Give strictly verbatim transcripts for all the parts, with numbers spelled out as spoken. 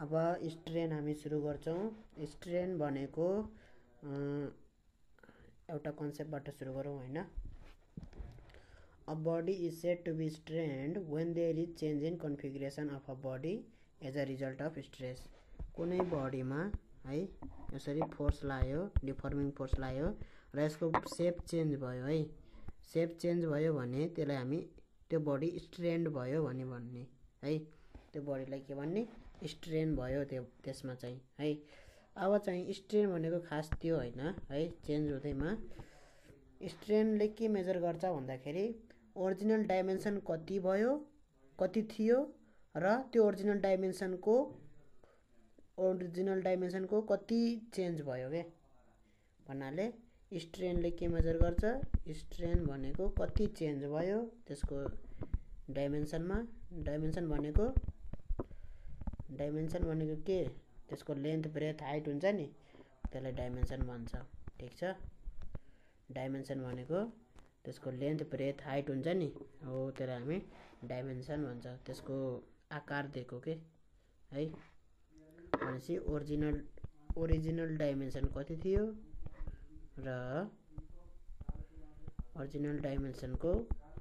अब स्ट्रेन हामी सुरु गर्छौं। स्ट्रेन भनेको एउटा कन्सेप्टबाट सुरु गरौँ हैन। A body is said to be strained when there is change in configuration of a body as a result of stress. कुनै बडीमा है यसरी फोर्स लायो, डिफर्मिङ फोर्स लायो र यसको शेप चेन्ज भयो है। शेप चेन्ज भयो भने त्यसलाई हामी त्यो बडी स्ट्रेन्ड भयो भनी भन्ने है। त्यो बडीलाई के भन्ने? स्ट्रेन भयो त्यो त्यसमा चाहिँ है। अब चाहिँ स्ट्रेन भनेको खास त्यो हैन है। चेन्ज हुँदैमा स्ट्रेनले के मेजर गर्छ भन्दाखेरि ओरिजिनल डाइमेन्सन कति भयो, कति थियो र त्यो ओरिजिनल डाइमेन्सनको ओरिजिनल डाइमेन्सनको कति चेन्ज भयो के भन्नाले स्ट्रेनले के मेजर गर्छ? स्ट्रेन भनेको कति चेन्ज भयो त्यसको डाइमेन्सनमा। डाइमेन्सन भनेको डाइमेन्सन भनेको के? त्यसको लेन्थ, ब्रेथ, हाइट हुन्छ नि, त्यसलाई डाइमेन्सन भन्छ। ठीक छ। डाइमेन्सन भनेको त्यसको लेन्थ, ब्रेथ, हाइट हुन्छ नि, हो त्यसलाई हामी डाइमेन्सन भन्छ। त्यसको आकार दिएको के है। भनेपछि ओरिजिनल ओरिजिनल डाइमेन्सन कति थियो र ओरिजिनल डाइमेन्सनको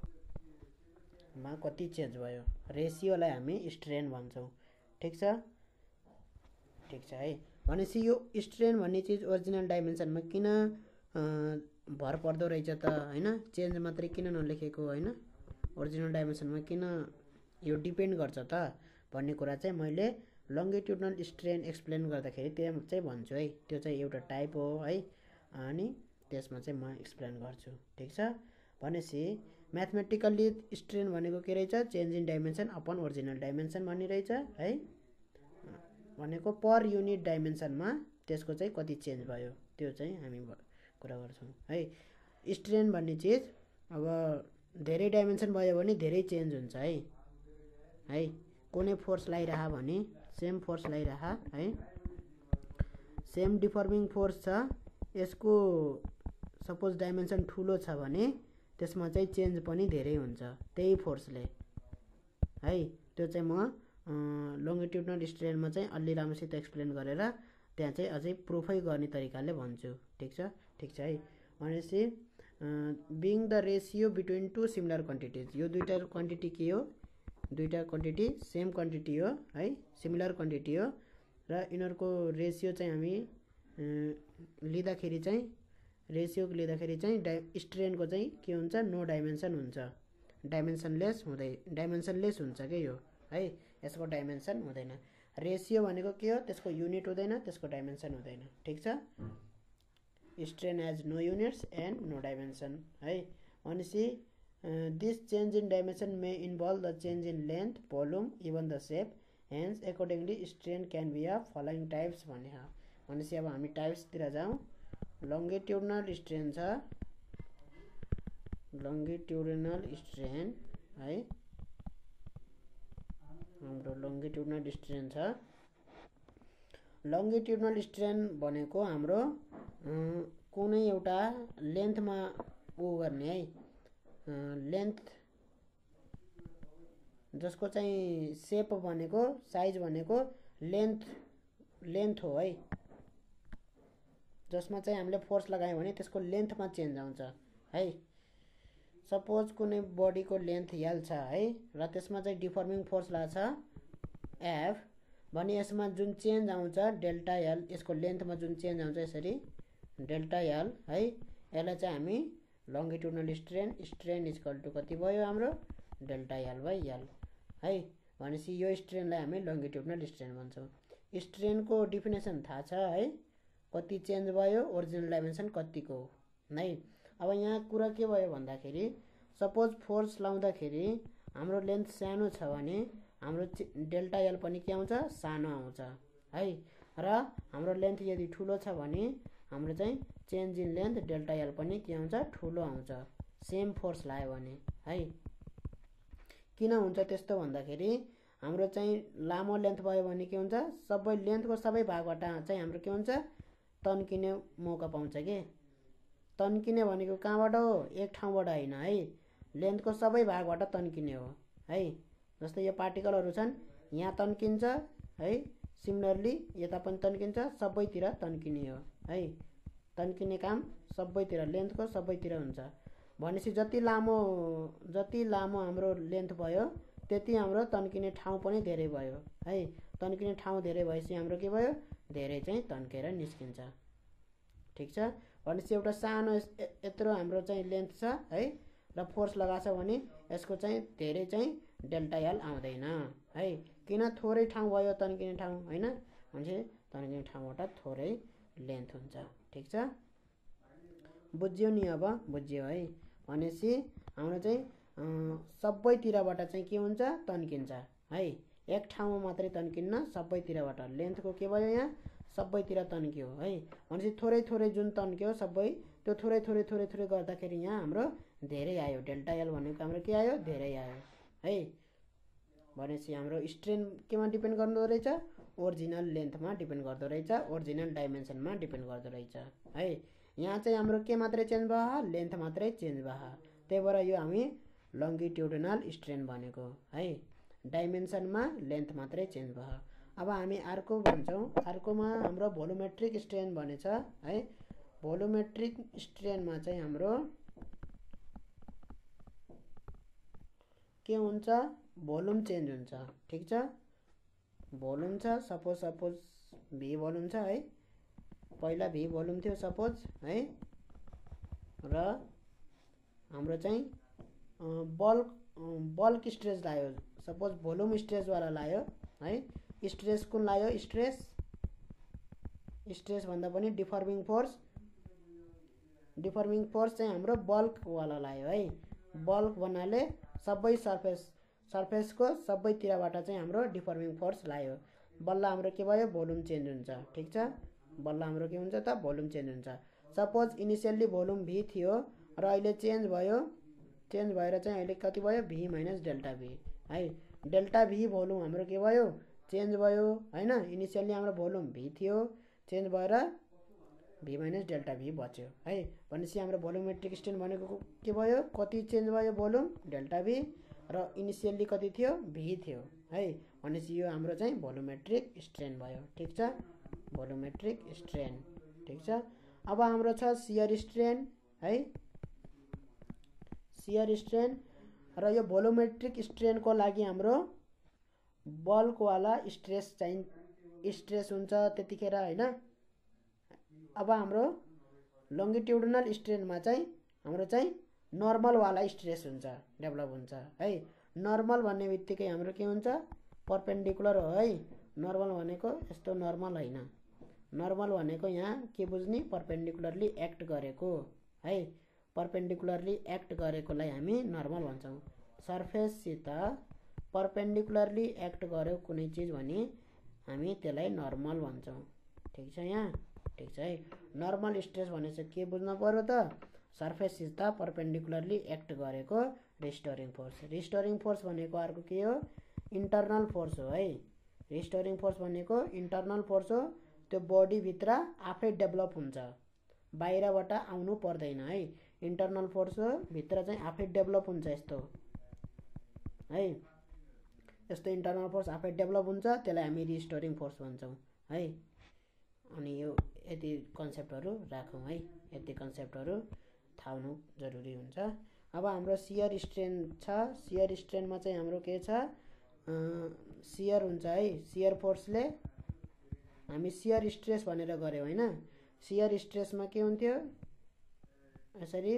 मा कति चेन्ज भयो, रेसियोलाई हामी स्ट्रेन भन्छौं। ठीक छ। ठीक छ है। भनेपछि यो स्ट्रेन भन्ने चीज ओरिजिनल डाइमेन्सनमा किन भर पर्दो रहेछ त हैन? चेन्ज मात्रै किन नलेखेको हैन? ओरिजिनल डाइमेन्सनमा किन यो डिपेन्ड गर्छ त भन्ने कुरा चाहिँ मैले लंगिट्युडनल स्ट्रेन एक्सप्लेन गर्दाखेरि त्यो चाहिँ भन्छु है। त्यो चाहिँ एउटा टाइप हो है। अनि त्यसमा चाहिँ म एक्सप्लेन गर्छु। ठीक छ। भनेपछि म्याथमेटिकली स्ट्रेन भनेको के रहेछ? Change in dimension upon original dimension भन्ने रहेछ है। भनेको पर युनिट डाइमेन्सनमा त्यसको चाहिँ कति चेन्ज भयो त्यो चाहिँ हामी कुरा गर्छौं है। स्ट्रेन भन्ने चीज अब धेरै डाइमेन्सन भयो भने धेरै चेन्ज हुन्छ है। है कुनै फोर्स लाइरहा भने सेम फोर्स लाइरहा है, सेम डिफर्मिङ फोर्स छ, यसको सपोज डाइमेन्सन ठुलो छ भने त्यसमा चाहिँ चेन्ज पनि धेरै हुन्छ त्यही फोर्सले है। त्यो चाहिँ म लंगिट्युडनल स्ट्रेनमा चाहिँ अलि राम्रोसित एक्सप्लेन गरेर त्यहाँ चाहिँ अझै प्रुफै गर्ने तरिकाले भन्छु। ठीक छ। ठीक छ है। भनेपछि being the ratio between two similar quantities, यो दुईटा क्वान्टिटी के हो? दुईटा क्वान्टिटी सेम क्वान्टिटी हो है, सिमिलर क्वान्टिटी हो र यिनीहरुको रेसियो चाहिँ हामी लिँदाखेरि चाहिँ रेसियो लिँदाखेरि चाहिँ स्ट्रेनको चाहिँ के हुन्छ? नो डाइमेन्सन हुन्छ, डाइमेन्सनलेस हुँदै डाइमेन्सनलेस हुन्छ के यो है। यसको डाइमेन्सन हुँदैन। रेसियो भनेको के हो? त्यसको युनिट हुँदैन, त्यसको डाइमेन्सन हुँदैन। ठीक छ। Strain has no units and no dimension है। भनेपछि this change in dimension may involve the change in length, volume, even the shape, hence accordingly strain can be a following types भन्ने हो। भनेपछि अब हामी टाइप्सतिर जाउँ। लंगिट्युडनल स्ट्रेन छ, लंगिट्युडनल स्ट्रेन है। हाम्रो लंगिट्युडनल स्ट्रेन छ। लंगिट्युडनल स्ट्रेन भनेको हाम्रो कुनै एउटा लेन्थमा उ गर्ने है, लेन्थ जसको चाहिँ शेप भनेको साइज भनेको लेन्थ लेन्थ हो है। जसमा चाहिँ हामीले फोर्स लगायौं भने त्यसको लेन्थमा चेन्ज आउँछ है। सपोज कुनै बडीको लेन्थ एल छ है र त्यसमा चाहिँ डिफर्मिङ फोर्स लाग्छ एफ भने यसमा जुन चेन्ज आउँछ डेल्टा एल, यसको लेन्थमा जुन चेन्ज आउँछ यसरी डेल्टा एल है, यसलाई चाहिँ हामी longitudinal strain, strain equal to कति भयो हाम्रो? डेल्टा एल बाइ एल है। भनेपछि यो स्ट्रेनलाई हामी लंगिट्युडनल स्ट्रेन भन्छौं। स्ट्रेनको डेफिनेसन थाहा छ है, कति चेन्ज भयो, ओरिजिनल डाइमेन्सन कतिको है। अब यहाँ कुरा के भयो भन्दाखेरि सपोज फोर्स लाउँदाखेरि हाम्रो लेन्थ सानो छ भने हाम्रो डेल्टा एल पनि के आउँछ? सानो आउँछ है। र हाम्रो लेन्थ यदि ठुलो छ भने हाम्रो चाहिँ change in length delta L पनि के आउँछ? ठुलो आउँछ, सेम फोर्स लायो भने है। किन हुन्छ त्यस्तो भन्दाखेरि हाम्रो चाहिँ लामो लेन्थ भयो भने के हुन्छ? सबै लेन्थको सबै भागबाट चाहिँ हाम्रो के हुन्छ? तन्किने मौका पाउँछ के। तन्किने भनेको कहाँबाट हो? एक ठाउँबाट हैन है, लेन्थको सबै भागबाट तन्किने हो है। जस्तै यो पार्टिकलहरु छन्, यहाँ तन्किन्छ है, सिमिलरली यता पनि तन्किन्छ, सबैतिर तन्किने हो है। तन्किने काम सबैतिर, लेन्थको सबैतिर हुन्छ। भनेपछि जति लामो जति लामो हाम्रो लेन्थ भयो त्यति हाम्रो तन्किने ठाउँ पनि धेरै भयो है। तन्किने ठाउँ धेरै भएपछि हाम्रो के भयो, धेरै चाहिँ तन्केर निस्किन्छ। ठिक छ। भनेपछि एउटा सानो यत्रो हाम्रो चाहिँ लेन्थ छ है र फोर्स लगाएको छ भने यसको चाहिँ धेरै चाहिँ डेल्टा एल आउँदैन है। किन, थोरै ठाउँ भयो तन्किने ठाउँ होइन, भनेपछि तन्किने ठाउँबाट थोरै लेन्थ हुन्छ। ठिक छ, बुझ्यो नि? अब बुझ्यो है। भनेपछि हाम्रो चाहिँ सबैतिरबाट चाहिँ के हुन्छ, तन्किन्छ है। एक ठाउँमा मात्रै तन्किन्न, सबैतिरबाट। लेन्थको के भयो, यहाँ सबैतिर तन्क्यो है। भनेपछि थोरै थोरै जुन तन्क्यो सबै, त्यो थोरै थोरै थोरै थोरै गर्दाखेरि यहाँ हाम्रो धेरै आयो। डेल्टा एल भनेको हाम्रो के आयो, धेरै आयो है। भनेपछि हाम्रो स्ट्रेन केमा डिपेन्ड गर्दो रहेछ, ओरिजिनल लेन्थमा डिपेन्ड गर्दो रहेछ, ओरिजिनल डाइमेन्सनमा डिपेन्ड गर्दो रहेछ है। यहाँ चाहिँ हाम्रो के मात्रै चेन्ज भयो, लेन्थ मात्रै चेन्ज भयो। त्यही भएर यो हामी लङ्गिट्युडिनल स्ट्रेन भनेको है। डाइमेन्सनमा लेन्थ मात्रै चेन्ज भयो। अब हामी अर्को भन्छौँ, अर्कोमा हाम्रो भोल्युमेट्रिक स्ट्रेन भनेछ है। भोल्युमेट्रिक स्ट्रेनमा चाहिँ हाम्रो के हुन्छ, भोल्युम चेन्ज हुन्छ। ठिक छ, भोल्युम छ, सपोज सपोज भी भोल्युम छ है। पहिला भी भोल्युम थियो सपोज है, र हाम्रो चाहिँ बल्क बल्क स्ट्रेस लायो, सपोज भोल्युम स्ट्रेसवाला लायो है। स्ट्रेस कुन लायो, स्ट्रेस स्ट्रेस भन्दा पनि डिफर्मिङ फोर्स, डिफर्मिङ फोर्स चाहिँ हाम्रो बल्कवाला लायो है। बल्क भन्नाले सबै सर्फेस सर्फेसको सबैतिरबाट चाहिँ हाम्रो डिफर्मिङ फोर्स लायो। बल्ल हाम्रो के भयो, भोल्युम चेन्ज हुन्छ। ठिक छ, बल्ल हाम्रो के हुन्छ त, भोल्युम चेन्ज हुन्छ। सपोज इनिसियल्ली भोल्युम भी थियो र अहिले चेन्ज भयो, चेन्ज भएर चाहिँ अहिले कति भयो, भी माइनस डेल्टा भी है। डेल्टा भी भोल्युम हाम्रो के भयो, चेन्ज भयो होइन। इनिसियल्ली हाम्रो भोल्युम भी थियो, चेन्ज भएर भी माइनस डेल्टा भी बच्यो है। भनेपछि हाम्रो भोल्युमेट्रिक स्ट्रेन भनेको के भयो, कति चेन्ज भयो भोल्युम, डेल्टा भी, र इनिसियल्ली कति थियो, भी थियो है। भनेपछि यो हाम्रो चाहिँ भोल्युमेट्रिक स्ट्रेन भयो। ठिक छ, भोल्युमेट्रिक स्ट्रेन। ठिक छ। अब हाम्रो छ सियर स्ट्रेन है। सियर स्ट्रेन र यो भोल्युमेट्रिक स्ट्रेनको लागि हाम्रो बल्कवाला स्ट्रेस चाहिँ स्ट्रेस हुन्छ त्यतिखेर होइन। अब हाम्रो लङ्गिट्युडिनल स्ट्रेनमा चाहिँ हाम्रो चाहिँ नर्मलवाला स्ट्रेस हुन्छ, डेभलप हुन्छ है। नर्मल भन्ने बित्तिकै हाम्रो के हुन्छ, परपेन्डिकुलर हो है। नर्मल भनेको यस्तो नर्मल होइन। नर्मल भनेको यहाँ के बुझ्ने, परपेन्डिकुलरली एक्ट गरेको है। परपेन्डिकुलरली एक्ट गरेकोलाई हामी नर्मल भन्छौँ। सर्फेससित परपेन्डिकुलरली एक्ट गर्यो कुनै चिज भने हामी त्यसलाई नर्मल भन्छौँ। ठिक छ यहाँ, ठिक छ है। नर्मल स्ट्रेस भनेपछि के बुझ्नु पर्यो त, सर्फेससित परपेन्डिकुलरली एक्ट गरेको रिस्टोरिङ फोर्स। रिस्टोरिङ फोर्स भनेको अर्को के हो, इन्टरनल फोर्स हो है। रिस्टोरिङ फोर्स भनेको इन्टरनल फोर्स हो, त्यो बडीभित्र आफै डेभलप हुन्छ, बाहिरबाट आउनु पर्दैन है। इन्टरनल फोर्स हो, भित्र चाहिँ आफै डेभलप हुन्छ यस्तो है। यस्तो इन्टरनल फोर्स आफै डेभलप हुन्छ, त्यसलाई हामी रिस्टोरिङ फोर्स भन्छौँ है। अनि यो यति कन्सेप्टहरू राखौँ है, यति कन्सेप्टहरू थाहा हुनु जरुरी हुन्छ। अब हाम्रो सियर स्ट्रेन छ। सियर स्ट्रेनमा चाहिँ हाम्रो के छ, सियर हुन्छ है। सियर फोर्सले हामी सियर स्ट्रेस भनेर गऱ्यौँ होइन। सियर स्ट्रेसमा के हुन्थ्यो, यसरी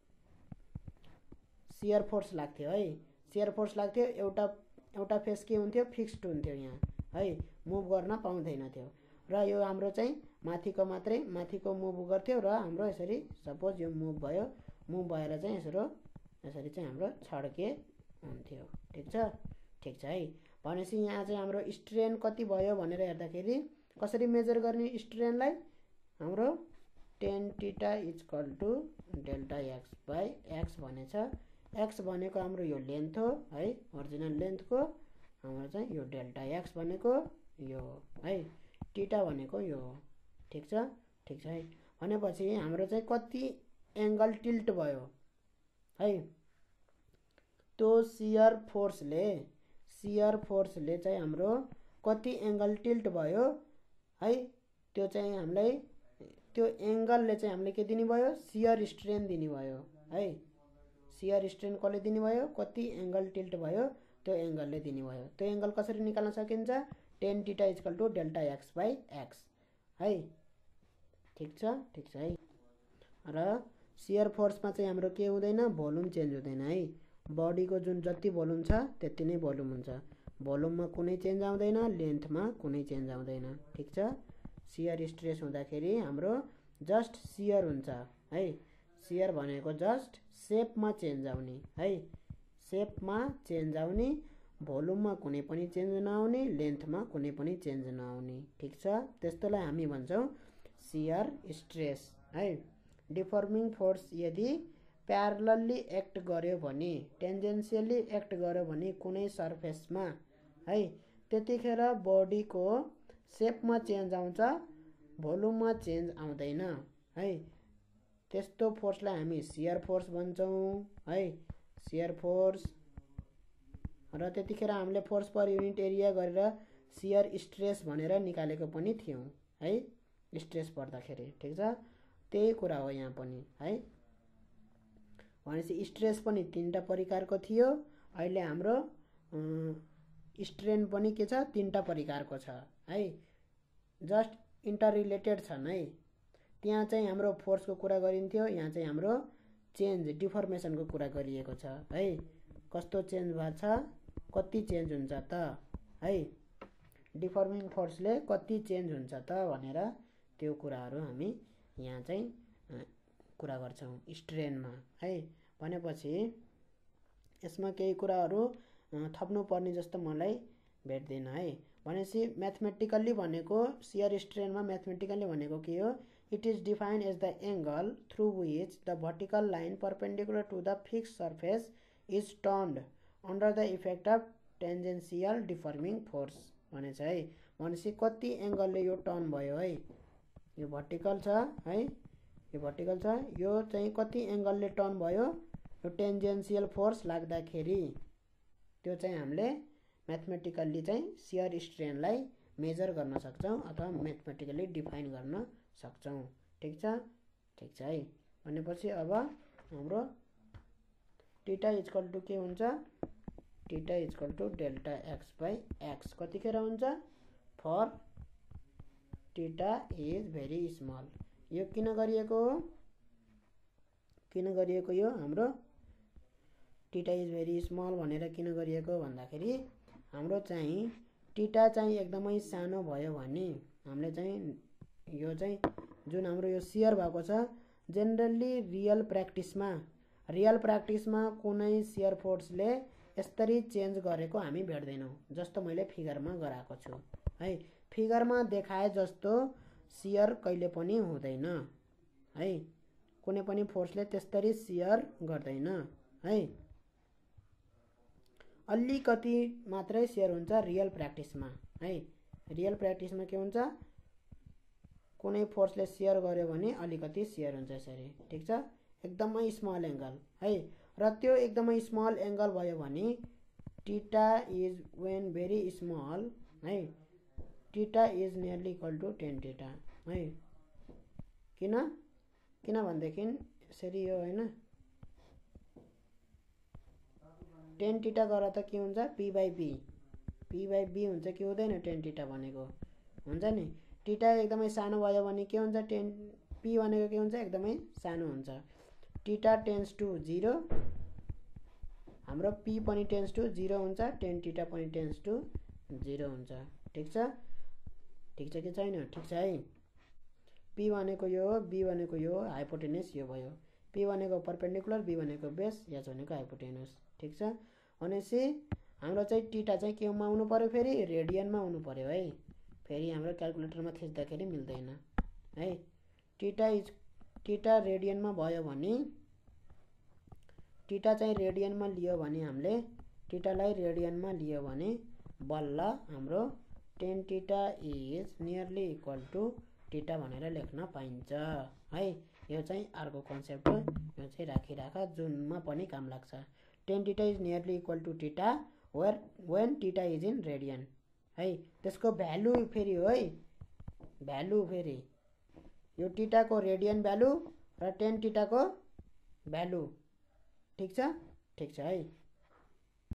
सियर फोर्स लाग्थ्यो है। सियर फोर्स लाग्थ्यो, एउटा एउटा फेस के हुन्थ्यो, फिक्स्ड हुन्थ्यो यहाँ है, मुभ गर्न पाउँदैन थियो। र यो हाम्रो चाहिँ माथिको मात्रै माथिको मुभ गर्थ्यो र हाम्रो यसरी सपोज यो मुभ भयो, मुभ भएर चाहिँ यसो यसरी चाहिँ हाम्रो छड्के हुन्थ्यो। ठिक छ, ठिक छ है। भनेपछि यहाँ चाहिँ हाम्रो स्ट्रेन कति भयो भनेर हेर्दाखेरि कसरी मेजर गर्ने स्ट्रेनलाई, हाम्रो tan theta equal to delta x by x भनेछ। एक्स भनेको हाम्रो यो लेन्थ हो है, ओरिजिनल लेन्थको। हाम्रो चाहिँ यो डेल्टा एक्स भनेको यो है, टिटा भनेको यो हो। ठिक छ, ठिक छ है। भनेपछि हाम्रो चाहिँ कति एङ्गल टिल्ट भयो है, त्यो सियर फोर्सले सियर फोर्सले चाहिँ हाम्रो कति एंगल टिल्ट भयो है त्यो चाहिँ हामीलाई त्यो एंगलले चाहिँ हामीले के दिने भयो शियर स्ट्रेन दिने भयो है शियर स्ट्रेन कसले दिने भयो कति एंगल टिल्ट भयो त्यो एंगलले दिने भयो त्यो एंगल कसरी निकाल्न सकिन्छ tan theta equal to delta x by x है ठीक छ ठीक छ है र शियर फोर्समा चाहिँ हाम्रो के हुँदैन भोल्युम चेन्ज हुँदैन है बडीको जुन जति भोल्युम छ त्यति नै भोल्युम हुन्छ भोल्युममा कुनै चेन्ज आउँदैन लेन्थमा कुनै चेन्ज आउँदैन ठीक छ शियर स्ट्रेस हुँदाखेरि हाम्रो जस्ट शियर हुन्छ है शियर भनेको जस्ट शेपमा चेन्ज आउने है शेपमा चेन्ज आउने भोल्युममा कुनै पनि चेन्ज नआउने लेन्थमा कुनै पनि चेन्ज नआउने ठीक छ त्यस्तोलाई हामी भन्छौँ शियर स्ट्रेस है डिफर्मिङ फोर्स यदि प्यारलली एक्ट गर्यो भने टेन्जेन्सियली एक्ट गर्यो भने कुनै सर्फेसमा है त्यतिखेर बडीको शेपमा चेन्ज आउँछ भोल्युममा चेन्ज आउँदैन है त्यस्तो फोर्सलाई हामी शियर फोर्स भन्छौँ है शियर फोर्स र त्यतिखेर हामीले फोर्स पर युनिट एरिया गरेर शियर स्ट्रेस भनेर निकालेको पनि थियौँ है स्ट्रेस पर्दाखेरि ठीक छ त्यही कुरा हो यहाँ पनि है भनेपछि स्ट्रेस पनि तीनटा प्रकारको थियो अहिले हाम्रो स्ट्रेन पनि के छ तीनटा प्रकारको छ है जस्ट इन्टर रिलेटेड छन् है त्यहाँ चाहिँ हाम्रो फोर्सको कुरा गरिन्थ्यो यहाँ चाहिँ हाम्रो चेन्ज डिफर्मेसनको कुरा गरिएको छ है कस्तो चेन्ज भएको छ कति चेन्ज हुन्छ त है डिफर्मिङ फोर्सले कति चेन्ज हुन्छ त भनेर त्यो कुराहरू हामी यहाँ चाहिँ कुरा गर्छौँ स्ट्रेनमा है भनेपछि यसमा केही कुराहरू थप्नु पर्ने जस्तो मलाई भेट्दैन है भनेपछि म्याथमेटिकल्ली भनेको शियर स्ट्रेनमा म्याथमेटिकल्ली भनेको के हो it is defined as the angle through which the vertical line perpendicular to the fixed surface is turned under the effect of tangential deforming force भनेछ है भनेपछि कति एंगलले यो टर्न भयो है यो भर्टिकल छ है यो भर्टिकल छ यो चाहिँ कति एंगलले टर्न भयो यो टेन्जेन्सियल फोर्स लाग्दाखेरि त्यो चाहिँ हामीले म्याथमेटिकल्ली चाहिँ शियर स्ट्रेनलाई मेजर गर्न सक्छौं अथवा म्याथमेटिकल्ली डिफाइन गर्न सक्छौं ठीक छ ठीक छ है भनेपछि अब हाम्रो थीटा इक्वल टु के हुन्छ theta equal to delta x by x कतिखेर हुन्छ for theta is very small यो किन गरिएको हो किन गरिएको यो हाम्रो थीटा इज भेरी स्मल भनेर किन गरिएको भन्दाखेरि हाम्रो चाहिँ थीटा चाहिँ एकदमै सानो भयो भने हामीले चाहिँ यो चाहिँ जुन हाम्रो यो शियर भएको छ जनरली रियल प्र्याक्टिसमा रियल प्र्याक्टिसमा कुनै शियर फोर्सले यसरी चेन्ज गरेको हामी भेट्दैनौं जस्तो मैले फिगरमा गराएको छु है फिगरमा देखाए जस्तो शियर कहिले पनि हुँदैन है कुनै पनि फोर्सले त्यसरी शियर गर्दैन है अलिकति मात्रै शियर हुन्छ रियल प्र्याक्टिसमा है रियल प्र्याक्टिसमा के हुन्छ कुनै फोर्सले शियर गर्यो भने अलिकति शियर हुन्छ यसरी ठीक छ एकदमै स्मल एंगल है र त्यो एकदमै स्मल एंगल भयो भने theta is when very small है theta is nearly equal to tan theta है किन किन भन्देखि यसरी हो हैन टेन थीटा गरेर त के हुन्छ p by b p by b हुन्छ कि हुँदैन टेन थीटा भनेको हुन्छ नि थीटा एकदमै सानो भयो भने के हुन्छ टेन p भनेको के हुन्छ एकदमै सानो हुन्छ थीटा टेन्स टु जीरो हाम्रो p पनि टेन्स टु जीरो हुन्छ टेन थीटा पनि टेन्स टु जीरो हुन्छ ठीक छ ठीक छ कि छैन ठीक छ है p भनेको यो हो b भनेको यो हो हाइपोटेनस यो भयो p भनेको परपेंडिकुलर b भनेको बेस h भनेको हाइपोटेनस ठीक छ भनेपछि हाम्रो चाहिँ थीटा चाहिँ केमा आउनु पर्यो फेरि रेडियनमा आउनु पर्यो है फेरि हाम्रो क्याल्कुलेटरमा थिच्दाखेरि मिल्दैन है थीटा इज थीटा रेडियनमा भयो भने थीटा चाहिँ रेडियनमा लियो भने हामीले थीटालाई रेडियनमा लियो भने बल्ल हाम्रो tan theta is nearly equal to theta भनेर लेख्न पाइन्छ है यो चाहिँ अर्को कन्सेप्ट हो यो चाहिँ राखिराख जुनमा पनि काम लाग्छ tan theta is nearly equal to theta where when theta is in radian है। त्यसको भ्यालु फेरि हो है, भ्यालु फेरि यो टिटाको रेडियन भ्यालु र टेन टिटाको भ्यालु। ठिक छ, ठिक छ है।